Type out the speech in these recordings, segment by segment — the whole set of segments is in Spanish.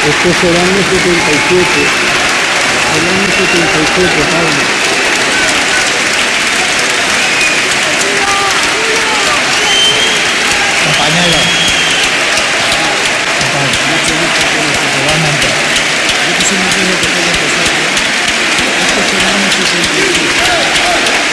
Este es el año 77. El año 77, Pablo. Compañero. Yo que me digo que puede empezar. Este es el año 77.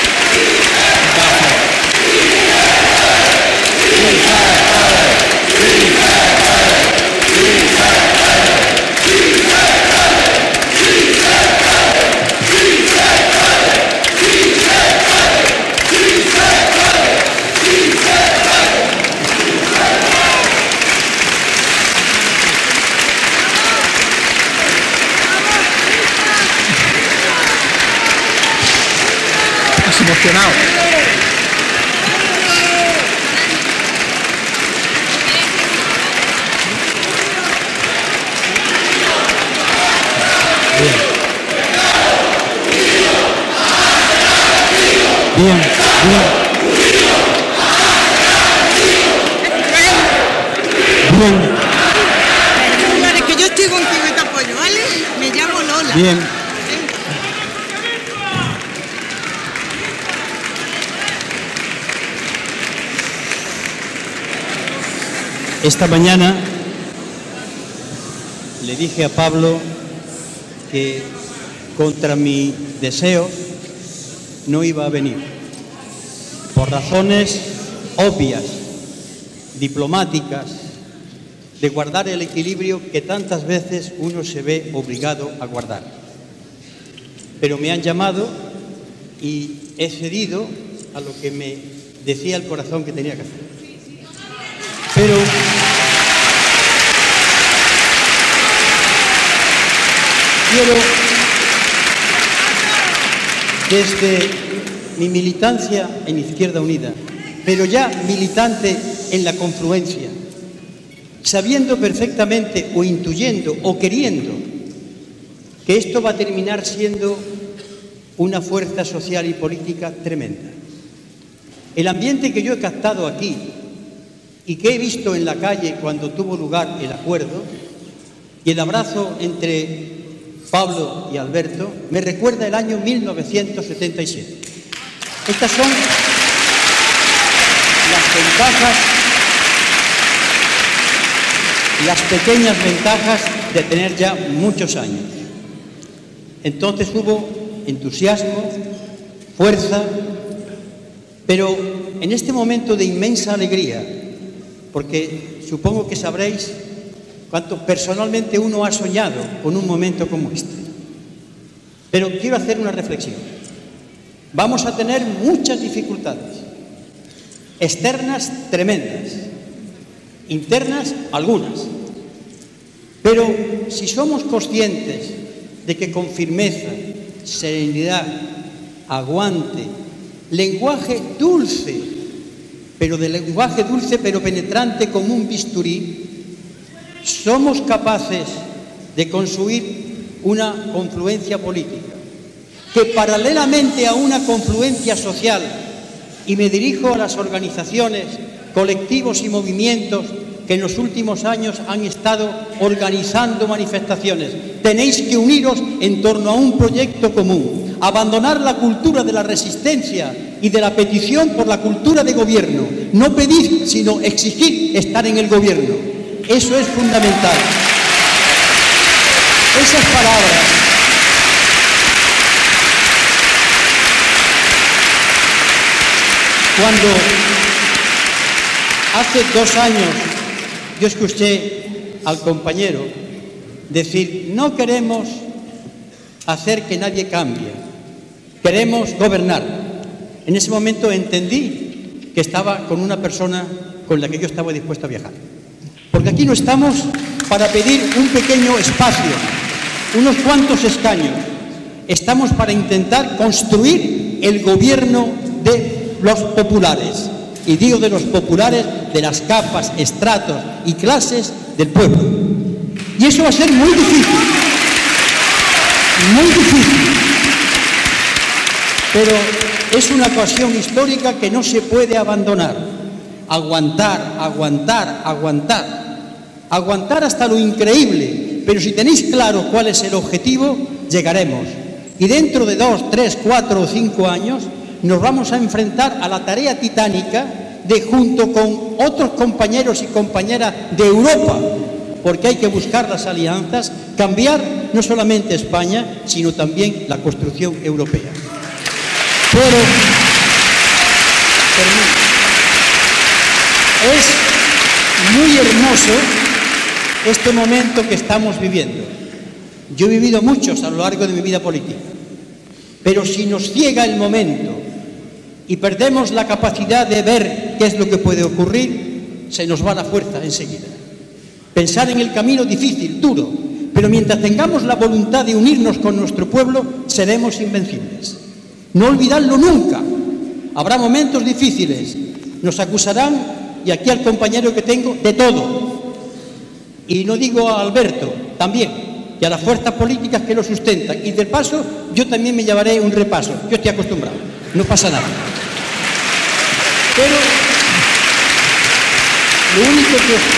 Estás emocionado. Bien, bien. Perdón, es que yo estoy contigo y te apoyo, ¿vale? Me llamo Lola. Bien. Esta mañana le dije a Pablo que contra mi deseo no iba a venir, por razones obvias, diplomáticas, de guardar el equilibrio que tantas veces uno se ve obligado a guardar. Pero me han llamado y he cedido a lo que me decía el corazón que tenía que hacer. Pero quiero, desde mi militancia en Izquierda Unida, pero ya militante en la confluencia, sabiendo perfectamente o intuyendo o queriendo que esto va a terminar siendo una fuerza social y política tremenda. El ambiente que yo he captado aquí y que he visto en la calle cuando tuvo lugar el acuerdo y el abrazo entre Pablo y Alberto, me recuerda el año 1977. Estas son las ventajas, las pequeñas ventajas de tener ya muchos años. Entonces hubo entusiasmo, fuerza, pero en este momento de inmensa alegría, porque supongo que sabréis cuánto personalmente uno ha soñado con un momento como este. Pero quiero hacer una reflexión. Vamos a tener muchas dificultades, externas tremendas, internas algunas. Pero si somos conscientes de que con firmeza, serenidad, aguante, lenguaje dulce, pero penetrante como un bisturí, somos capaces de construir una confluencia política que, paralelamente a una confluencia social, y me dirijo a las organizaciones, colectivos y movimientos que en los últimos años han estado organizando manifestaciones, tenéis que uniros en torno a un proyecto común, abandonar la cultura de la resistencia y de la petición por la cultura de gobierno, no pedir sino exigir estar en el gobierno. Eso es fundamental. Esas palabras cuando hace 2 años yo escuché al compañero decir: no queremos hacer que nadie cambie, queremos gobernar. En ese momento entendí que estaba con una persona con la que yo estaba dispuesto a viajar. Porque aquí no estamos para pedir un pequeño espacio, unos cuantos escaños. Estamos para intentar construir el gobierno de los populares. Y digo de los populares, de las capas, estratos y clases del pueblo. Y eso va a ser muy difícil. Muy difícil. Pero es una ocasión histórica que no se puede abandonar. Aguantar, aguantar, aguantar. Aguantar hasta lo increíble, pero si tenéis claro cuál es el objetivo, llegaremos. Y dentro de 2, 3, 4 o 5 años nos vamos a enfrentar a la tarea titánica de, junto con otros compañeros y compañeras de Europa, porque hay que buscar las alianzas, cambiar no solamente España, sino también la construcción europea. Pero es muy hermoso este momento que estamos viviendo. Yo he vivido muchos a lo largo de mi vida política, pero si nos ciega el momento y perdemos la capacidad de ver qué es lo que puede ocurrir, se nos va la fuerza enseguida. Pensar en el camino difícil, duro, pero mientras tengamos la voluntad de unirnos con nuestro pueblo, seremos invencibles. No olvidarlo nunca. Habrá momentos difíciles, nos acusarán, y aquí al compañero que tengo, de todo. Y no digo a Alberto, también, y a las fuerzas políticas que lo sustentan. Y del paso, yo también me llevaré un repaso. Yo estoy acostumbrado, no pasa nada. Pero lo único que os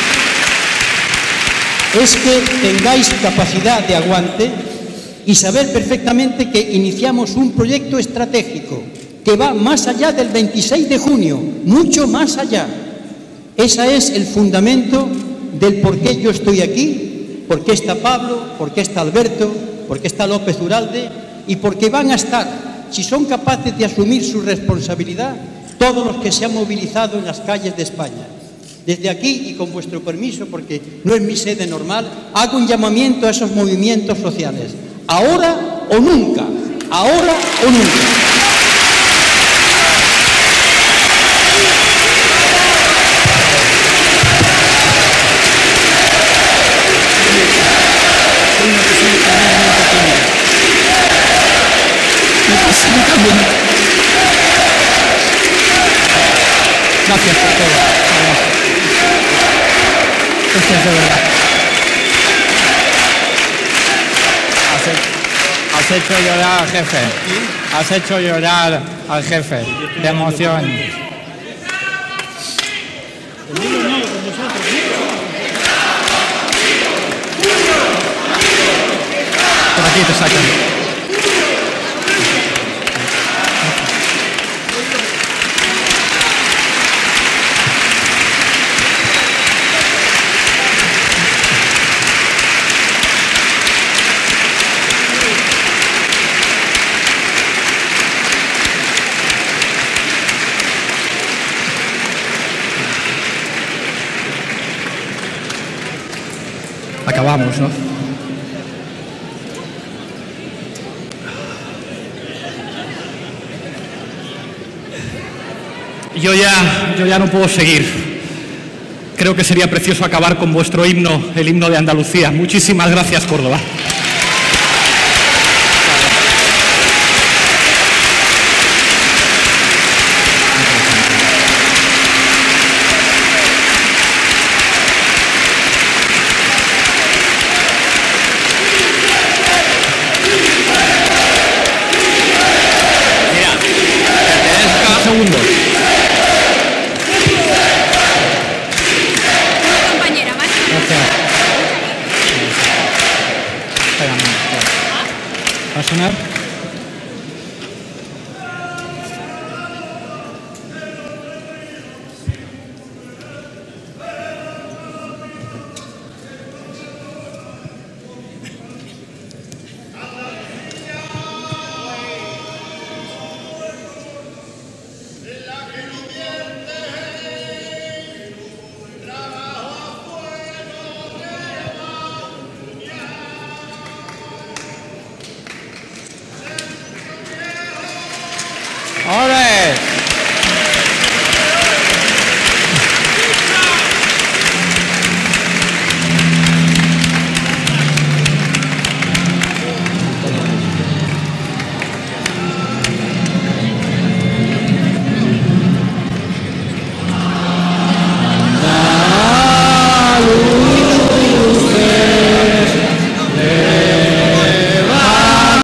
pido es que tengáis capacidad de aguante y saber perfectamente que iniciamos un proyecto estratégico que va más allá del 26 de junio, mucho más allá. Ese es el fundamento del por qué yo estoy aquí, por qué está Pablo, por qué está Alberto, por qué está López Uralde y por qué van a estar, si son capaces de asumir su responsabilidad, todos los que se han movilizado en las calles de España. Desde aquí, y con vuestro permiso, porque no es mi sede normal, hago un llamamiento a esos movimientos sociales. Ahora o nunca, ahora o nunca. Gracias por todo. Gracias de verdad. Has hecho llorar al jefe. Has hecho llorar al jefe de emoción. Por aquí te sacan. Acabamos, ¿no? Yo ya no puedo seguir. Creo que sería precioso acabar con vuestro himno, el himno de Andalucía. Muchísimas gracias, Córdoba. Segundos. Compañera, ¿vale? Gracias. ¿Va a sonar?